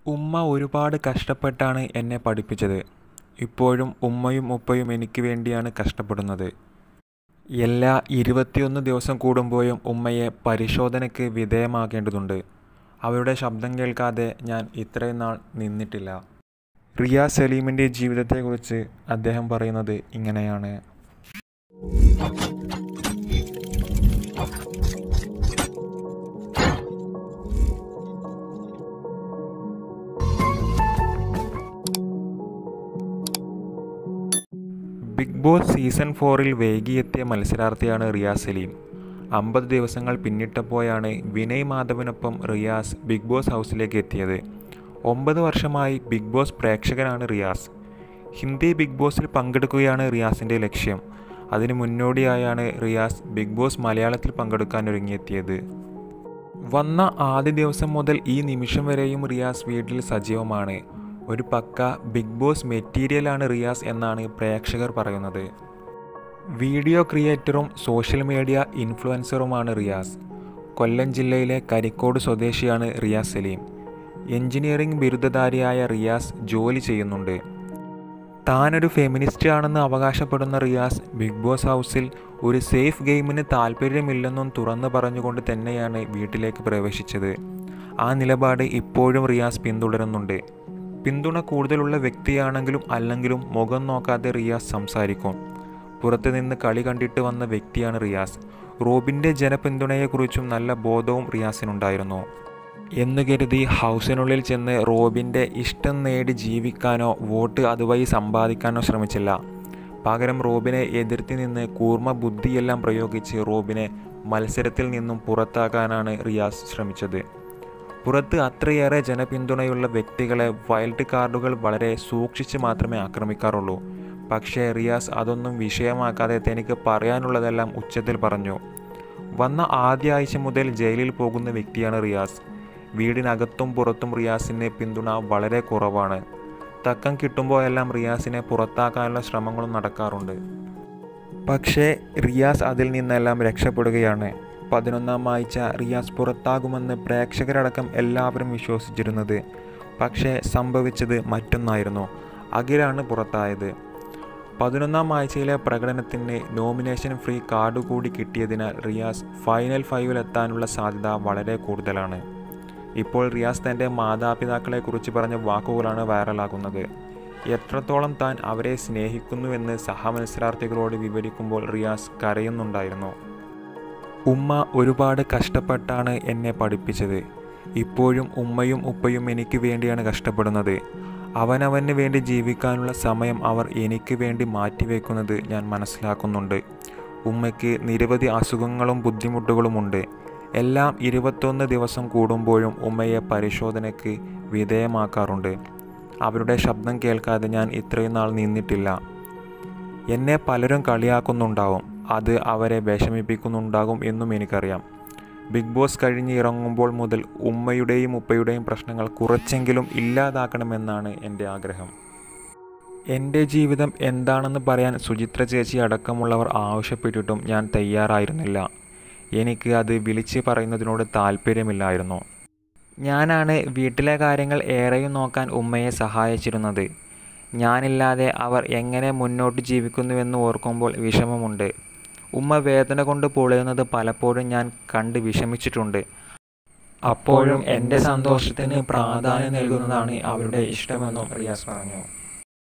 ഉമ്മ ഒരുപാട് കഷ്ടപ്പെട്ടാണ് എന്നെ പഠിപ്പിച്ചത്. ഇപ്പോഴും ഉമ്മയും ഉപ്പയും എനിക്ക് വേണ്ടിയാണ് കഷ്ടപ്പെടുന്നത്. എല്ലാ 21 ദിവസം കൂടുമ്പോഴും ഉമ്മയെ പരിശോധനയ്ക്ക് വിധേയമാക്കേണ്ടതുണ്ട്. അവരുടെ ശബ്ദം കേൾക്കാതെ ഞാൻ ഇത്രയും നാൾ നിന്നിട്ടില്ല. റിയാസ് സലീമിൻ്റെ ജീവിതത്തെക്കുറിച്ച് അദ്ദേഹം പറയുന്നത് ഇങ്ങനെയാണ്. ബിഗ് ബോസ് സീസൺ 4-ൽ വൈകിയെത്തിയ മത്സരാർത്ഥിയാണ് റിയാസ് സലീം. 50 ദിവസങ്ങൾ പിന്നിട്ടപ്പോഴാണ് വിനയ് മാധവനൊപ്പം റിയാസ് ബിഗ് ബോസ് ഹൗസിലേക്ക് എത്തിയത്. 9 വർഷമായി ബിഗ് ബോസ് പ്രേക്ഷകനാണ് റിയാസ്. ഹിന്ദി ബിഗ് ബോസിൽ പങ്കെടുക്കുകയാണ് റിയാസിൻ്റെ ലക്ഷ്യം. അതിന് മുന്നോടിയായാണ് റിയാസ് ബിഗ് ബോസ് മലയാളത്തിൽ പങ്കെടുക്കാൻ ഒരുങ്ങിയെത്തിയത്. വന്ന ആദ്യ ദിവസം മുതൽ ഈ നിമിഷം വരെയും റിയാസ് വീട്ടിൽ സജീവമാണ്. ഒരു പക്ക ബിഗ് ബോസ് മെറ്റീരിയലാണ് റിയാസ് എന്നാണ് പ്രേക്ഷകർ പറയുന്നത്. വീഡിയോ ക്രിയേറ്ററും സോഷ്യൽ മീഡിയ ഇൻഫ്ലുവൻസറുമാണ് റിയാസ്. കൊല്ലം ജില്ലയിലെ കരിക്കോട് സ്വദേശിയാണ് റിയാസ് സലീം. എഞ്ചിനീയറിംഗ് ബിരുദധാരിയായ റിയാസ് ജോലി ചെയ്യുന്നുണ്ട്. താനൊരു ഫെമിനിസ്റ്റ് ആണെന്ന് അവകാശപ്പെടുന്ന റിയാസ് ബിഗ് ബോസ് ഹൗസിൽ ഒരു സേഫ് ഗെയിമിന് താല്പര്യമില്ലെന്നും തുറന്നു പറഞ്ഞുകൊണ്ട് തന്നെയാണ് വീട്ടിലേക്ക് പ്രവേശിച്ചത്. ആ നിലപാട് ഇപ്പോഴും റിയാസ് പിന്തുടരുന്നുണ്ട്. പിന്തുണ കൂടുതലുള്ള വ്യക്തിയാണെങ്കിലും അല്ലെങ്കിലും മുഖം നോക്കാതെ റിയാസ് സംസാരിക്കും. പുറത്തു നിന്ന് കളി കണ്ടിട്ട് വന്ന വ്യക്തിയാണ് റിയാസ്. റോബിൻ്റെ ജനപിന്തുണയെക്കുറിച്ചും നല്ല ബോധവും റിയാസിനുണ്ടായിരുന്നു. എന്നു കരുതി ഹൗസിനുള്ളിൽ ചെന്ന് റോബിൻ്റെ ഇഷ്ടം നേടി ജീവിക്കാനോ വോട്ട് അതുവഴി സമ്പാദിക്കാനോ ശ്രമിച്ചില്ല. പകരം റോബിനെ എതിർത്തി നിന്ന് കൂർമ്മ ബുദ്ധിയെല്ലാം പ്രയോഗിച്ച് റോബിനെ മത്സരത്തിൽ നിന്നും പുറത്താക്കാനാണ് റിയാസ് ശ്രമിച്ചത്. പുറത്ത് അത്രയേറെ ജനപിന്തുണയുള്ള വ്യക്തികളെ വൈൽഡ് കാർഡുകൾ വളരെ സൂക്ഷിച്ച് മാത്രമേ ആക്രമിക്കാറുള്ളൂ. പക്ഷേ റിയാസ് അതൊന്നും വിഷയമാക്കാതെ തനിക്ക് പറയാനുള്ളതെല്ലാം ഉച്ചത്തിൽ പറഞ്ഞു. വന്ന ആദ്യ ആഴ്ച മുതൽ ജയിലിൽ പോകുന്ന വ്യക്തിയാണ് റിയാസ്. വീടിനകത്തും പുറത്തും റിയാസിന് പിന്തുണ വളരെ കുറവാണ്. തക്കം കിട്ടുമ്പോഴെല്ലാം റിയാസിനെ പുറത്താക്കാനുള്ള ശ്രമങ്ങളും നടക്കാറുണ്ട്. പക്ഷേ റിയാസ് അതിൽ നിന്നെല്ലാം രക്ഷപ്പെടുകയാണ്. 11ാം ആഴ്ച റിയാസ് പുറത്താകുമെന്ന് പ്രേക്ഷകരടക്കം എല്ലാവരും വിശ്വസിച്ചിരുന്നത്. പക്ഷേ സംഭവിച്ചത് മറ്റൊന്നായിരുന്നു. അഖിലാണ് പുറത്തായത്. 11ാം ആഴ്ചയിലെ പ്രകടനത്തിന് നോമിനേഷൻ ഫ്രീ കാർഡ് കൂടി കിട്ടിയതിനാൽ റിയാസ് ഫൈനൽ 5-ൽ എത്താനുള്ള സാധ്യത വളരെ കൂടുതലാണ്. ഇപ്പോൾ റിയാസ് തൻ്റെ മാതാപിതാക്കളെക്കുറിച്ച് പറഞ്ഞ വാക്കുകളാണ് വൈറലാകുന്നത്. എത്രത്തോളം താൻ അവരെ സ്നേഹിക്കുന്നുവെന്ന് സഹമത്സരാർത്ഥികളോട് വിവരിക്കുമ്പോൾ റിയാസ് കരയുന്നുണ്ടായിരുന്നു. ഉമ്മ ഒരുപാട് കഷ്ടപ്പെട്ടാണ് എന്നെ പഠിപ്പിച്ചത്. ഇപ്പോഴും ഉമ്മയും ഉപ്പയും എനിക്ക് വേണ്ടിയാണ് കഷ്ടപ്പെടുന്നത്. അവനവന് വേണ്ടി ജീവിക്കാനുള്ള സമയം അവർ എനിക്ക് വേണ്ടി മാറ്റിവെക്കുന്നത് ഞാൻ മനസ്സിലാക്കുന്നുണ്ട്. ഉമ്മയ്ക്ക് നിരവധി അസുഖങ്ങളും ബുദ്ധിമുട്ടുകളുമുണ്ട്. എല്ലാം 21 ദിവസം കൂടുമ്പോഴും ഉമ്മയെ പരിശോധനയ്ക്ക് വിധേയമാക്കാറുണ്ട്. അവരുടെ ശബ്ദം കേൾക്കാതെ ഞാൻ ഇത്രയും നാൾ നിന്നിട്ടില്ല. എന്നെ പലരും കളിയാക്കുന്നുണ്ടാവും. അത് അവരെ വിഷമിപ്പിക്കുന്നുണ്ടാകും എന്നും എനിക്കറിയാം. ബിഗ് ബോസ് കഴിഞ്ഞ് ഇറങ്ങുമ്പോൾ മുതൽ ഉമ്മയുടെയും ഉപ്പയുടെയും പ്രശ്നങ്ങൾ കുറച്ചെങ്കിലും ഇല്ലാതാക്കണമെന്നാണ് എൻ്റെ ആഗ്രഹം. എൻ്റെ ജീവിതം എന്താണെന്ന് പറയാൻ സുചിത്ര ചേച്ചി അടക്കമുള്ളവർ ആവശ്യപ്പെട്ടിട്ടും ഞാൻ തയ്യാറായിരുന്നില്ല. എനിക്ക് അത് വിളിച്ച് പറയുന്നതിനോട് താല്പര്യമില്ലായിരുന്നു. ഞാനാണ് വീട്ടിലെ കാര്യങ്ങൾ ഏറെയും നോക്കാൻ ഉമ്മയെ സഹായിച്ചിരുന്നത്. ഞാനില്ലാതെ അവർ എങ്ങനെ മുന്നോട്ട് ജീവിക്കുന്നുവെന്ന് ഓർക്കുമ്പോൾ വിഷമമുണ്ട്. ഉമ്മ വേദന കൊണ്ട് പൊളയുന്നത് പലപ്പോഴും ഞാൻ കണ്ട് വിഷമിച്ചിട്ടുണ്ട്. അപ്പോഴും എൻ്റെ സന്തോഷത്തിന് പ്രാധാന്യം നൽകുന്നതാണ് അവരുടെ ഇഷ്ടമെന്നും റിയാസ് പറഞ്ഞു.